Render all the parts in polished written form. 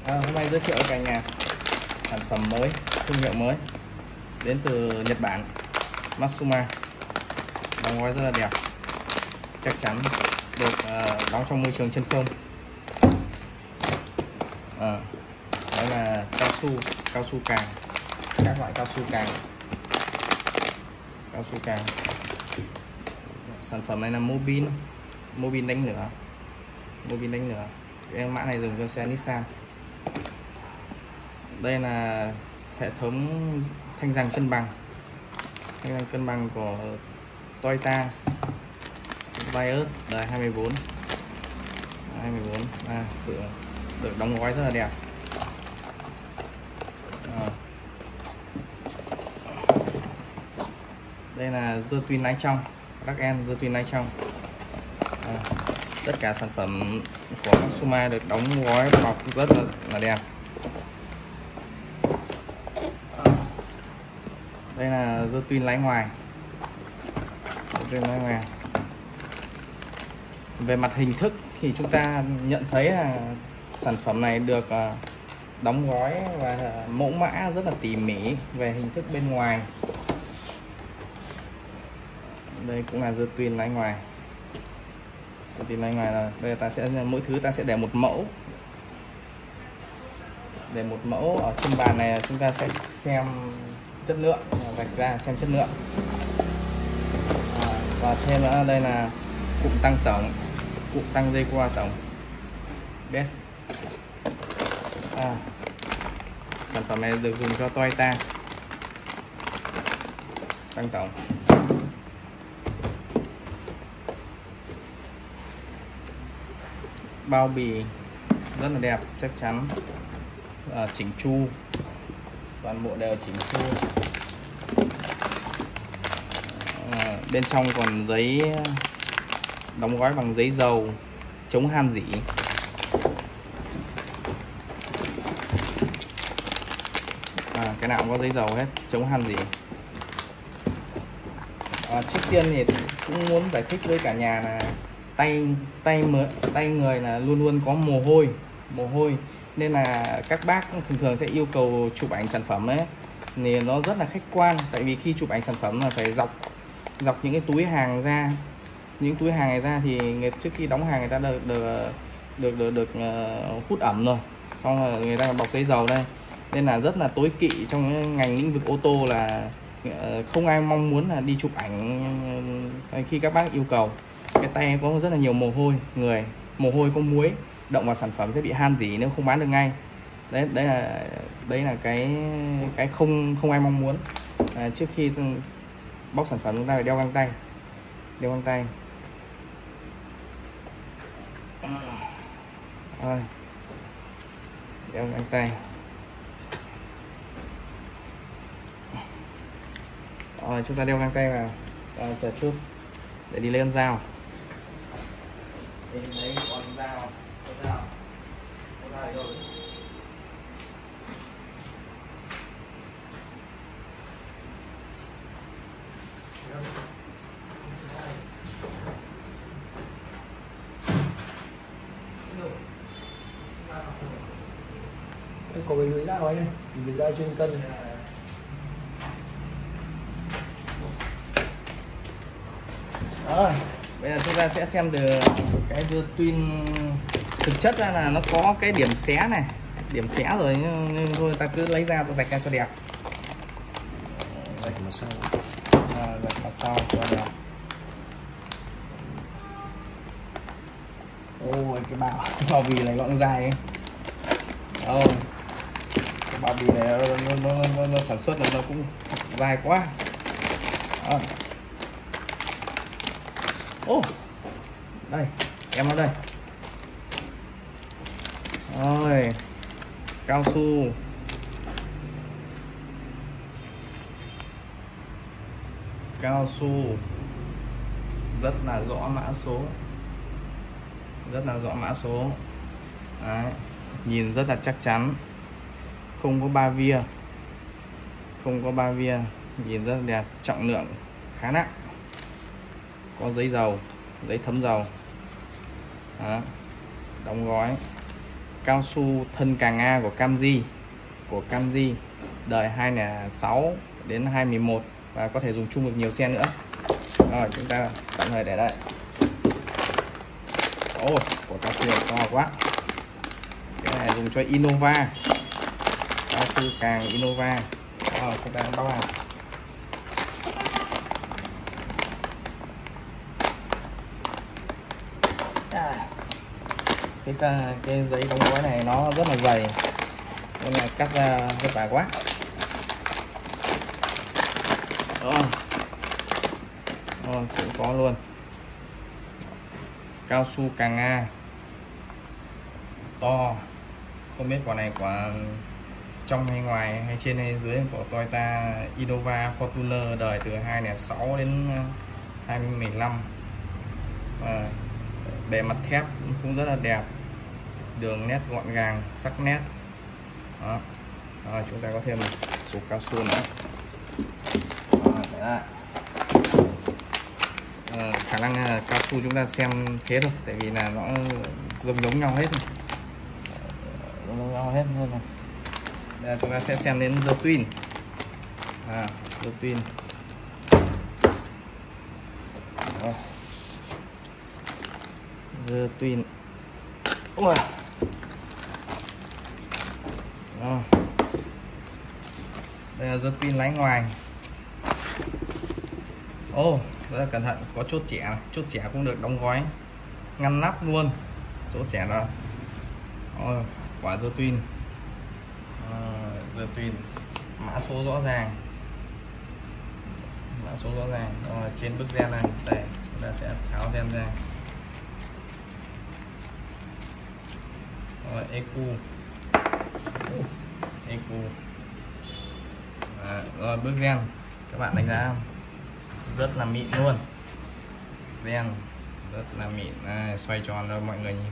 Hôm nay giới thiệu với cả nhà sản phẩm mới, thương hiệu mới đến từ Nhật Bản, Matsuma. Đóng gói rất là đẹp, chắc chắn được đóng trong môi trường chân không. Đó là cao su càng, các loại cao su càng. Sản phẩm này là Mobin đánh lửa. Cái mã này dùng cho xe Nissan. Đây là hệ thống thanh giằng cân bằng của Toyota Vios đời 24 được đóng gói rất là đẹp. Đây là dưa tuyên lái trong, dưa tuyên lái trong. Tất cả sản phẩm của Matsuma được đóng gói bọc rất là đẹp. Đây là dưa tuyên lái ngoài. Về mặt hình thức thì chúng ta nhận thấy là sản phẩm này được đóng gói và mẫu mã rất là tỉ mỉ về hình thức bên ngoài. Đây cũng là dưa tuyên lái ngoài. Là đây ta sẽ mỗi thứ ta sẽ để một mẫu ở trên bàn này, chúng ta sẽ xem chất lượng, vạch ra xem chất lượng. Và thêm nữa đây là cụm tăng dây qua tổng best. Sản phẩm này được dùng cho Toyota tăng tổng. Bao bì rất là đẹp, chắc chắn, chỉnh chu, toàn bộ đều chỉnh chu. Bên trong còn giấy, đóng gói bằng giấy dầu chống han rỉ. Cái nào cũng có giấy dầu hết, chống han rỉ. Trước tiên thì cũng muốn giải thích với cả nhà là tay người là luôn luôn có mồ hôi nên là các bác thường sẽ yêu cầu chụp ảnh sản phẩm ấy thì nó rất là khách quan, tại vì khi chụp ảnh sản phẩm là phải dọc những cái túi hàng ra, thì trước khi đóng hàng người ta được hút ẩm rồi, xong rồi người ta bọc giấy dầu đây, nên là rất là tối kỵ trong ngành lĩnh vực ô tô, là không ai mong muốn là đi chụp ảnh khi các bác yêu cầu. Cái tay có rất là nhiều mồ hôi có muối động vào sản phẩm sẽ bị han rỉ nếu không bán được ngay. Đấy là cái không ai mong muốn. Trước khi bóc sản phẩm chúng ta phải đeo găng tay. Rồi, đeo găng tay. Rồi, chúng ta đeo găng tay vào. Chờ chút để đi lên dao. Đấy, còn dao rồi. Có cái lưới dao ấy này, lưới dao trên cân này. Bây giờ chúng ta sẽ xem từ cái dưa tuyên. Thực chất ra là nó có cái điểm xé rồi, nhưng thôi ta cứ lấy ra ta rạch ra cho đẹp. Rạch mặt sau. Rạch mặt sau cho đẹp. Ôi, cái bao bì này gọn dài ấy. Cái bao bì này nó sản xuất là nó cũng dài quá. Đây, em ở đây. Rồi, cao su rất là rõ mã số. Đấy, nhìn rất là chắc chắn, không có ba via, nhìn rất là đẹp, trọng lượng khá nặng, có giấy thấm dầu. Đó, đóng gói cao su thân càng A của Camzy đời 2006 đến 2011 và có thể dùng chung được nhiều xe nữa. Rồi chúng ta tạm thời để đây. Ôi, của cao su này to quá. Cái này dùng cho Innova, cao su càng Innova. Rồi chúng ta bao vào. Cái giấy đóng gói này nó rất là dày nên là cắt ra vất vả quá. Cũng có luôn cao su càng A to, không biết quả này quả trong hay ngoài hay trên hay dưới của Toyota Innova Fortuner đời từ 2006 đến 2015. Bề mặt thép cũng rất là đẹp, đường nét gọn gàng, sắc nét. Đó. Rồi, chúng ta có thêm một cục cao su nữa. Khả năng cao su chúng ta xem thế thôi, tại vì là nó giống nhau hết, giống nhau hết nên là đây, chúng ta sẽ xem đến dơ twin. Dơ twin. Dơ twin. Đây là dơ twin lái ngoài. Rất là cẩn thận, có chốt chẻ cũng được đóng gói ngăn nắp luôn, chốt chẻ đó. Quả dơ twin, mã số rõ ràng, Rồi, trên bức gen này, đây chúng ta sẽ tháo gen ra. Rồi, EQ. Rồi bức gen các bạn đánh giá rất là mịn luôn, gen rất là mịn. Xoay tròn cho mọi người nhìn.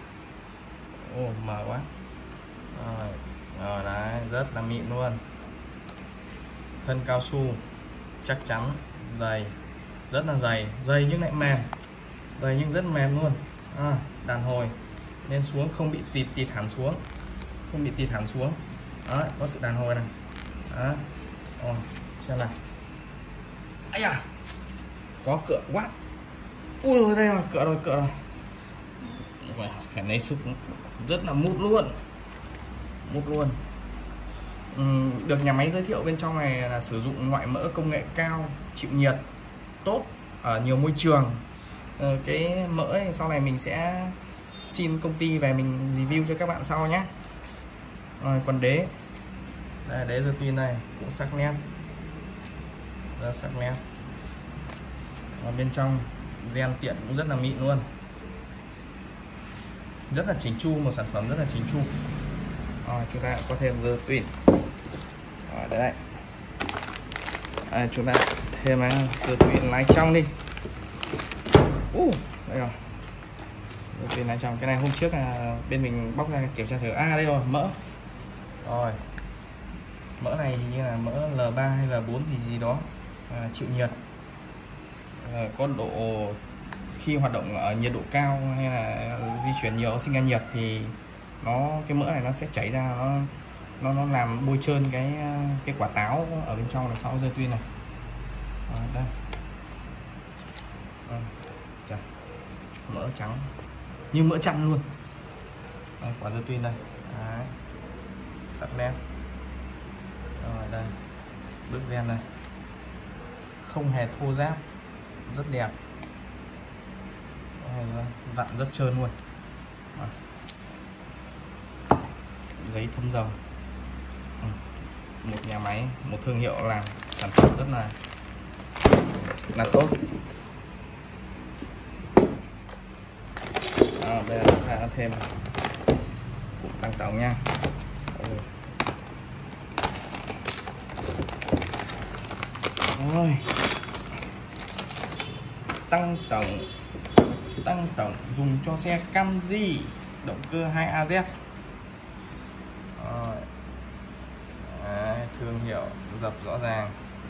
Mờ quá. Rồi đấy, rất là mịn luôn. Thân cao su chắc chắn, dày, rất là dày nhưng lại mềm, dày nhưng rất mềm luôn. Đàn hồi nên xuống không bị tịt hẳn xuống, Đó, có sự đàn hồi này. Đó. Xem nào. Ây da, có cựa quá. Ui, đây rồi, cựa rồi. Phải lấy sức, rất là mút luôn. Được nhà máy giới thiệu bên trong này là sử dụng loại mỡ công nghệ cao, chịu nhiệt, tốt ở nhiều môi trường. Cái mỡ này sau này mình sẽ xin công ty về mình review cho các bạn sau nhé. Còn đế đây, đế dơ twin này cũng sắc nét, rất sắc nét. Ở bên trong gen tiện cũng rất là mịn luôn, rất là chỉnh chu, một sản phẩm rất là chỉnh chu. Chúng ta có thêm dơ twin. Đấy. Chúng ta thêm dơ twin lái trong đi. Đây rồi, dơ twin lái trong. Cái này hôm trước là bên mình bóc ra kiểm tra thử. Đây rồi, mỡ. Rồi, mỡ này hình như là mỡ L3 hay L4 gì đó, chịu nhiệt, có độ khi hoạt động ở nhiệt độ cao hay là di chuyển nhiều, sinh ra nhiệt thì cái mỡ này nó sẽ chảy ra, nó làm bôi trơn cái quả táo ở bên trong là sau dơ twin này. Đây. Mỡ trắng như mỡ chăn luôn. Quả dơ twin đây. Đấy. Sắc nét. Rồi đây, bước gen này không hề thô ráp, rất đẹp, vặn rất trơn luôn. Giấy thấm dầu, một nhà máy, một thương hiệu làm sản phẩm rất là tốt. Bây giờ chúng ta thêm cục tăng tổng nha. Rồi, tăng tổng dùng cho xe Camry động cơ 2AZ. Thương hiệu dập rõ ràng,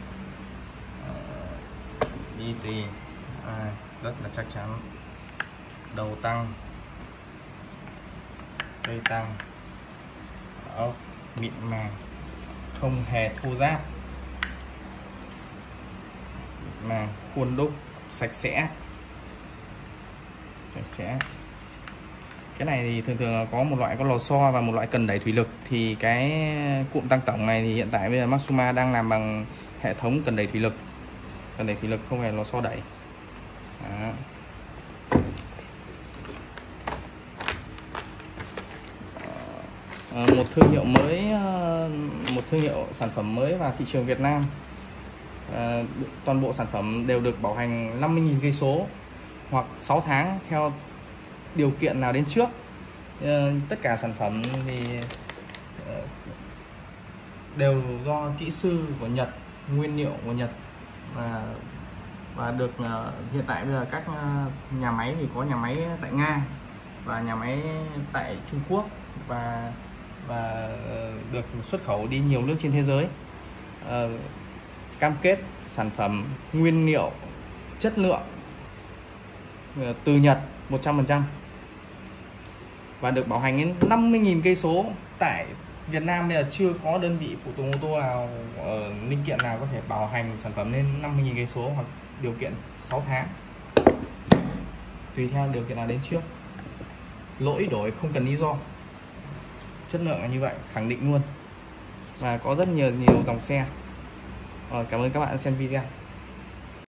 BT, rất là chắc chắn. Đầu tăng, cây tăng, ốc mịn màng, không hề thô ráp, màng khuôn đúc, sạch sẽ. Cái này thì thường là có một loại có lò xo và một loại cần đẩy thủy lực. Thì cái cụm tăng tổng này thì hiện tại bây giờ Maxuma đang làm bằng hệ thống cần đẩy thủy lực. Cần đẩy thủy lực không phải lò xo đẩy. Đó. Một thương hiệu mới, một thương hiệu sản phẩm mới vào thị trường Việt Nam. Toàn bộ sản phẩm đều được bảo hành 50.000 cây số hoặc 6 tháng theo điều kiện nào đến trước. Tất cả sản phẩm thì đều do kỹ sư của Nhật, nguyên liệu của Nhật, và được hiện tại bây giờ các nhà máy thì có nhà máy tại Nga và nhà máy tại Trung Quốc và được xuất khẩu đi nhiều nước trên thế giới. Cam kết sản phẩm nguyên liệu chất lượng từ Nhật 100% và được bảo hành đến 50.000 cây số. Tại Việt Nam bây giờ chưa có đơn vị phụ tùng ô tô nào, linh kiện nào có thể bảo hành sản phẩm lên 50.000 cây số hoặc điều kiện 6 tháng, tùy theo điều kiện nào đến trước. Lỗi đổi không cần lý do, chất lượng là như vậy, khẳng định luôn. Và có rất nhiều dòng xe. Cảm ơn các bạn xem video.